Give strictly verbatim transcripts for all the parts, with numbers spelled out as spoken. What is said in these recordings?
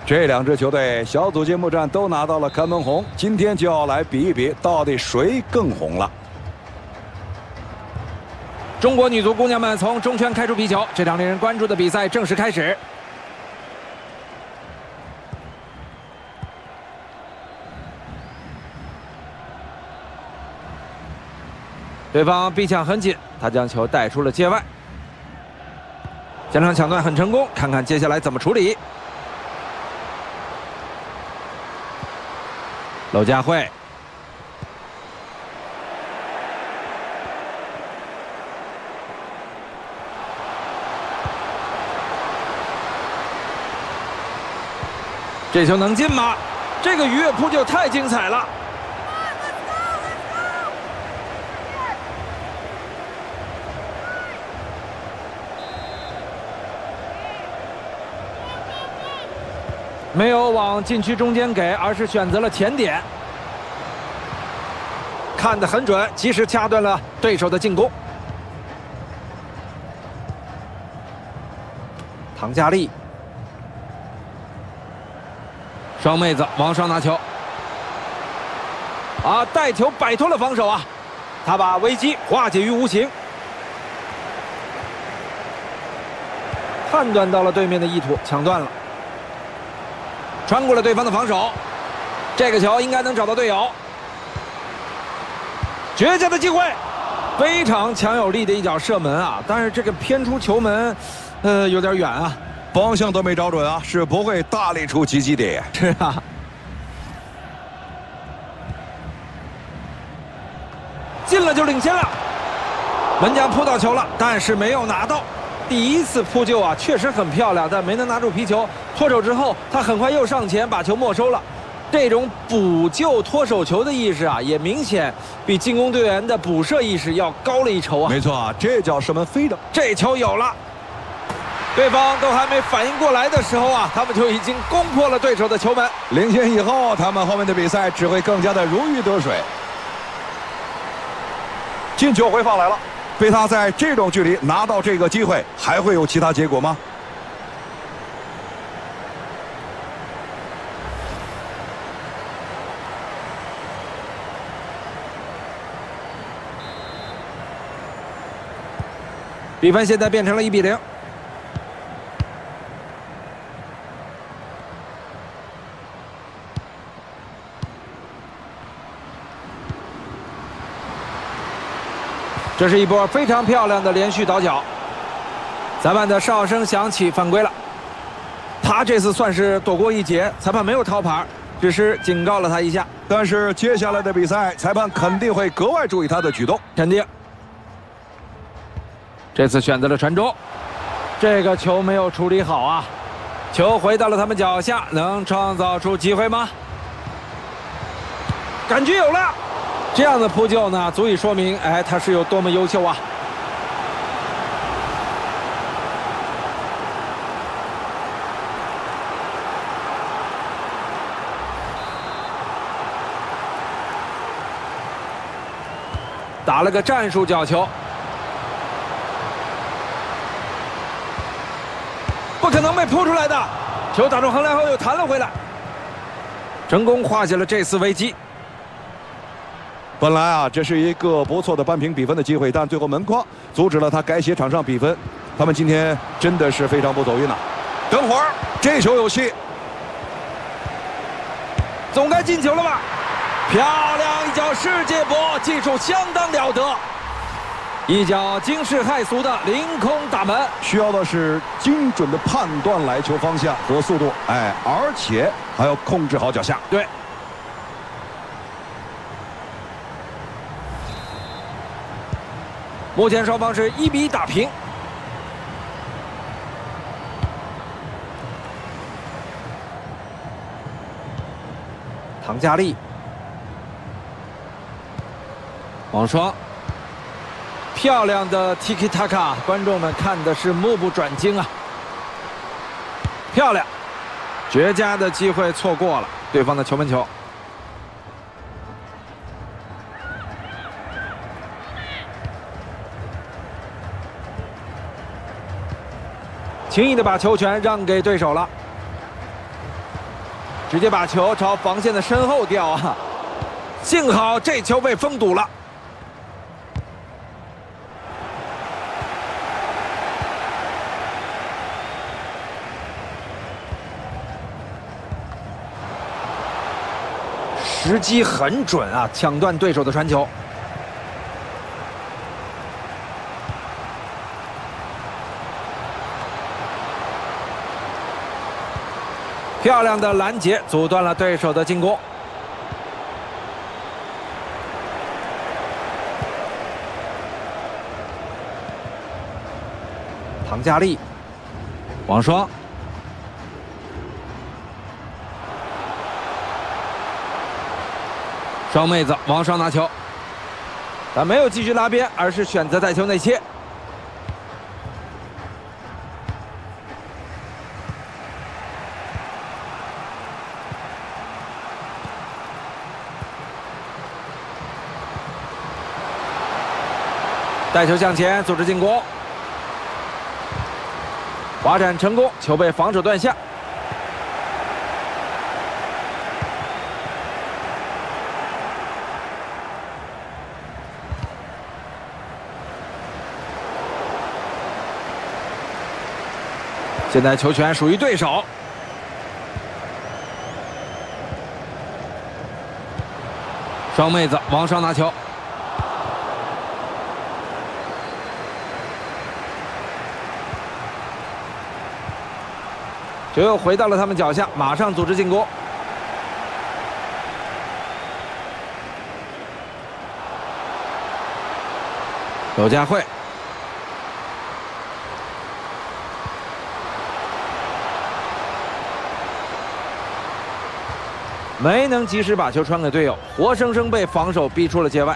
这两支球队小组揭幕战都拿到了看门红，今天就要来比一比，到底谁更红了。 中国女足姑娘们从中圈开出皮球，这场令人关注的比赛正式开始。对方逼抢很紧，他将球带出了界外。前场抢断很成功，看看接下来怎么处理。娄佳慧。 这球能进吗？这个鱼跃扑救太精彩了！没有往禁区中间给，而是选择了前点，看得很准，及时掐断了对手的进攻。唐佳丽。 双妹子往上拿球，啊，带球摆脱了防守啊，他把危机化解于无形，判断到了对面的意图，抢断了，穿过了对方的防守，这个球应该能找到队友，绝佳的机会，非常强有力的一脚射门啊，但是这个偏出球门，呃，有点远啊。 方向都没找准啊，是不会大力出击击的。 是啊，进了就领先了。门将扑到球了，但是没有拿到。第一次扑救啊，确实很漂亮，但没能拿住皮球。脱手之后，他很快又上前把球没收了。这种补救脱手球的意识啊，也明显比进攻队员的补射意识要高了一筹啊。 没错啊，这脚射门飞的， 这球有了。 对方都还没反应过来的时候啊，他们就已经攻破了对手的球门。 领先以后，他们后面的比赛只会更加的如鱼得水。进球回放来了，被他在这种距离拿到这个机会，还会有其他结果吗？ 比分现在变成了一比零。 这是一波非常漂亮的连续倒脚，裁判的哨声响起，犯规了。他这次算是躲过一劫，裁判没有掏牌，只是警告了他一下。 但是接下来的比赛，裁判肯定会格外注意他的举动， 肯定。这次选择了传中，这个球没有处理好啊，球回到了他们脚下，能创造出机会吗？感觉有了。 这样的扑救呢，足以说明，哎，他是有多么优秀啊！打了个战术角球，不可能被扑出来的，球打中横梁后又弹了回来，成功化解了这次危机。 本来啊，这是一个不错的扳平比分的机会，但最后门框阻止了他改写场上比分。他们今天真的是非常不走运呐、啊！等会儿这球有戏， 总该进球了吧？漂亮一脚世界波，技术相当了得，一脚惊世骇俗的凌空打门。 需要的是精准的判断来球方向和速度，哎，而且还要控制好脚下。 对。 目前双方是一比一打平。唐佳丽，王霜，漂亮的 Tiki Taka， 观众们看的是目不转睛啊！漂亮，绝佳的机会错过了，对方的球门球。 轻易的把球权让给对手了。 直接把球朝防线的身后吊啊！幸好这球被封堵了。时机很准啊，抢断对手的传球。漂亮的拦截阻断了对手的进攻。唐佳丽，王霜，双妹子王霜拿球，但没有继续拉边，而是选择带球内切。带球向前，组织进攻，滑铲成功，球被防守断下。现在球权属于对手，双妹子王霜拿球。球又回到了他们脚下，马上组织进攻。周佳慧，没能及时把球传给队友，活生生被防守逼出了界外。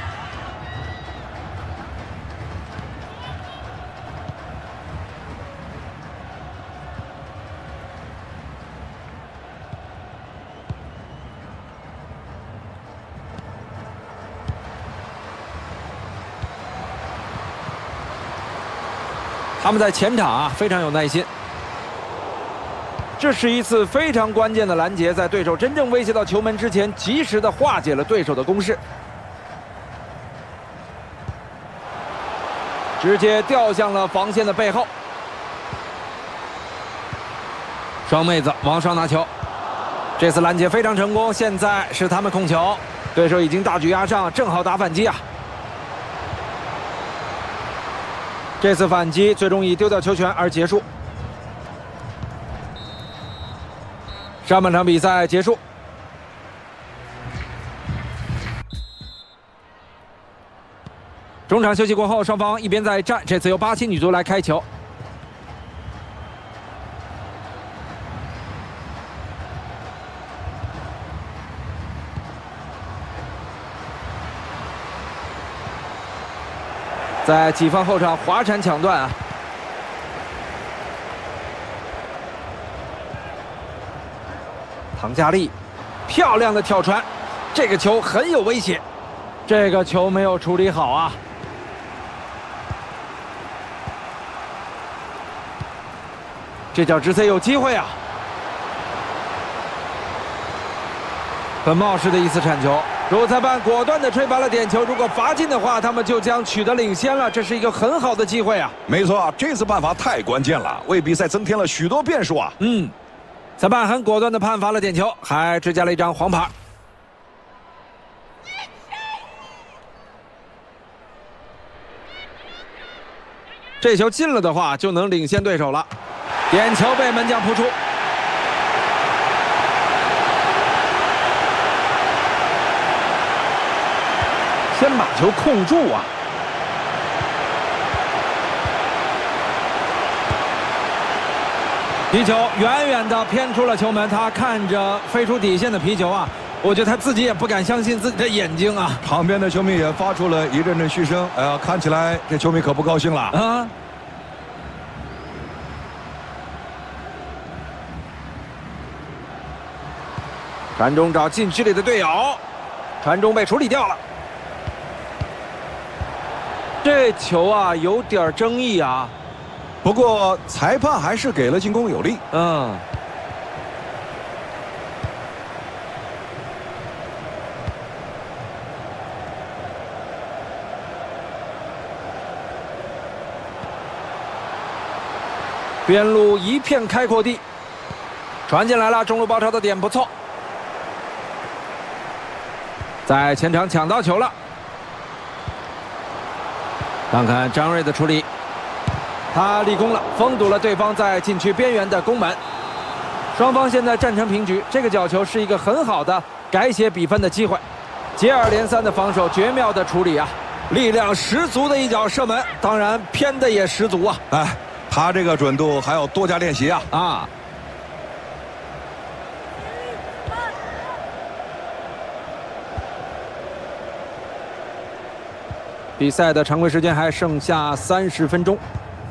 他们在前场啊非常有耐心，这是一次非常关键的拦截，在对手真正威胁到球门之前，及时的化解了对手的攻势，直接掉向了防线的背后。双妹子王霜拿球，这次拦截非常成功，现在是他们控球，对手已经大举压上，正好打反击啊。这次反击最终以丢掉球权而结束。上半场比赛结束。中场休息过后，双方一边在战，这次由巴西女足来开球。在己方后场滑铲抢断啊！唐佳丽，漂亮的挑传，这个球很有威胁，这个球没有处理好啊！这脚直塞有机会啊！本茂式的一次铲球。主裁判果断地吹罚了点球，如果罚进的话，他们就将取得领先了。这是一个很好的机会啊！ 没错，这次办罚太关键了，为比赛增添了许多变数啊！ 嗯，裁判很果断地判罚了点球，还追加了一张黄牌。这球进了的话，就能领先对手了。点球被门将扑出。先把球控住啊！皮球远远地偏出了球门，他看着飞出底线的皮球啊，我觉得他自己也不敢相信自己的眼睛啊！ 旁边的球迷也发出了一阵阵嘘声，哎呀，看起来这球迷可不高兴了啊！传中找禁区里的队友，传中被处理掉了。这球啊有点争议啊，不过裁判还是给了进攻有利。嗯， 边路一片开阔地，传进来了，中路包抄的点不错，在前场抢到球了。看看张睿的处理，他立功了，封堵了对方在禁区边缘的攻门。双方现在战成平局，这个角球是一个很好的改写比分的机会。接二连三的防守，绝妙的处理啊！力量十足的一脚射门，当然偏的也十足啊！ 哎，他这个准度还要多加练习啊！ 啊！比赛的常规时间还剩下三十分钟。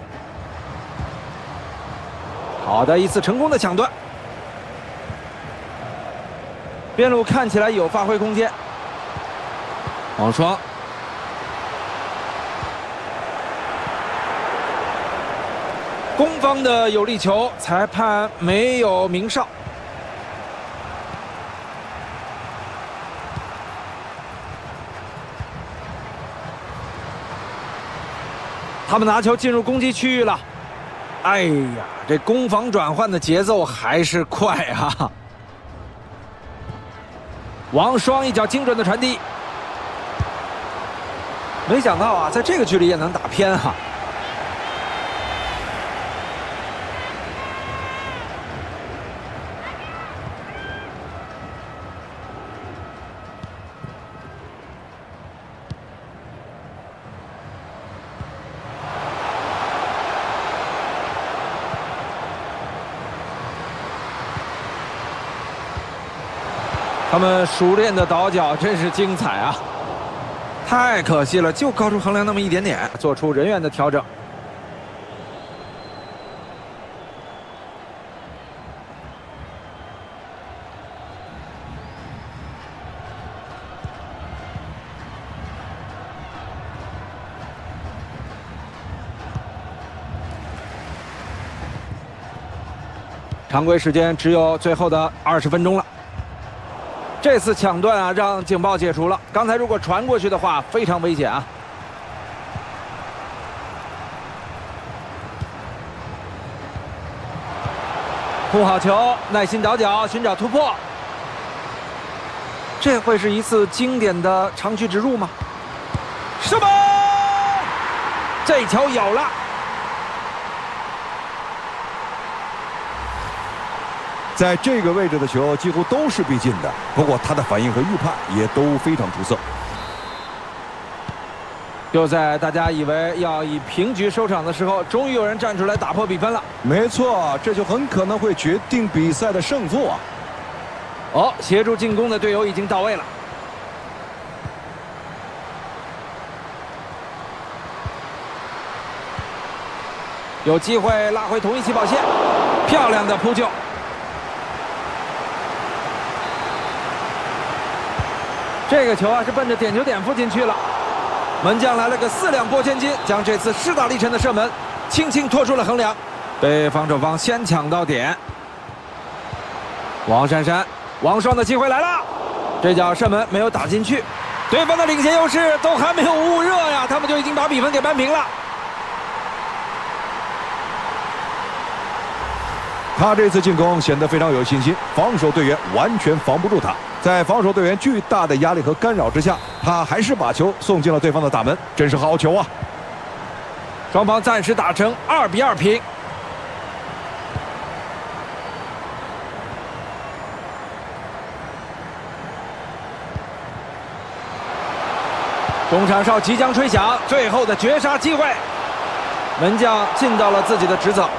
好的，一次成功的抢断，边路看起来有发挥空间。王霜，攻方的有力球，裁判没有鸣哨。他们拿球进入攻击区域了。哎呀，这攻防转换的节奏还是快啊！王霜一脚精准的传递，没想到啊，在这个距离也能打偏哈、啊。他们熟练的倒脚真是精彩啊！太可惜了，就高出横梁那么一点点，做出人员的调整。常规时间只有最后的二十分钟了。这次抢断啊，让警报解除了。刚才如果传过去的话，非常危险啊！控好球，耐心倒脚，寻找突破。这会是一次经典的长驱直入吗？射门！这球有了。 在这个位置的球几乎都是必进的，不过他的反应和预判也都非常出色。 就在大家以为要以平局收场的时候，终于有人站出来打破比分了。 没错，这就很可能会决定比赛的胜负啊！ 哦，协助进攻的队友已经到位了。有机会拉回同一起跑线，漂亮的扑救。这个球啊是奔着点球点附近去了，门将来了个四两拨千斤，将这次势大力沉的射门轻轻拖出了横梁，被防守方先抢到点。王珊珊、王霜的机会来了，这脚射门没有打进去，对方的领先优势都还没有捂热呀，他们就已经把比分给扳平了。 他这次进攻显得非常有信心，防守队员完全防不住他。在防守队员巨大的压力和干扰之下，他还是把球送进了对方的大门，真是好球啊！ 双方暂时打成二比二平。中场哨即将吹响，最后的绝杀机会，门将尽到了自己的职责。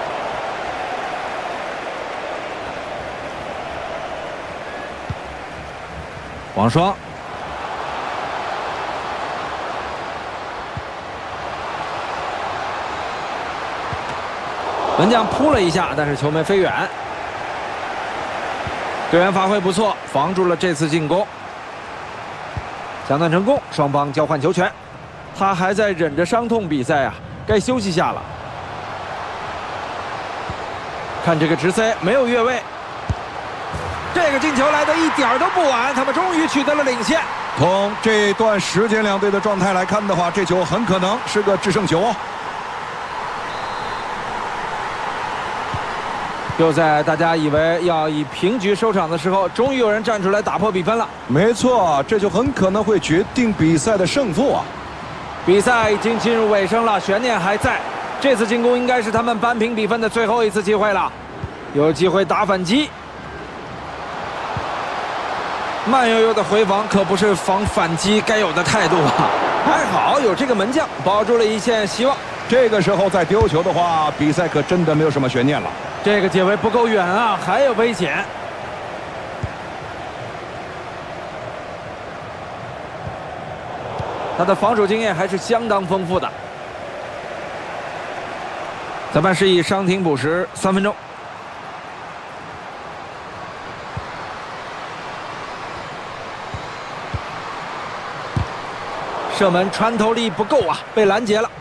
王霜，门将扑了一下，但是球没飞远。队员发挥不错，防住了这次进攻。抢断成功，双方交换球权。他还在忍着伤痛比赛啊，该休息下了。看这个直塞没有越位。这个进球来的一点都不晚，他们终于取得了领先。 从这段时间两队的状态来看的话，这球很可能是个制胜球哦。 就在大家以为要以平局收场的时候，终于有人站出来打破比分了。 没错，这就很可能会决定比赛的胜负啊！ 比赛已经进入尾声了，悬念还在。这次进攻应该是他们扳平比分的最后一次机会了，有机会打反击。慢悠悠的回防可不是防反击该有的态度啊！还好有这个门将保住了一线希望。 这个时候再丢球的话，比赛可真的没有什么悬念了。 这个解围不够远啊，还有危险。他的防守经验还是相当丰富的。裁判示意伤停补时三分钟。射门穿透力不够啊，被拦截了。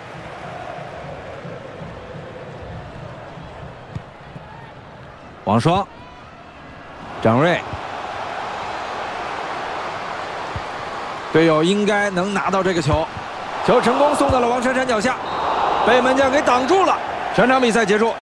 王霜、张睿，队友应该能拿到这个球，球成功送到了王珊珊脚下，被门将给挡住了。全场比赛结束。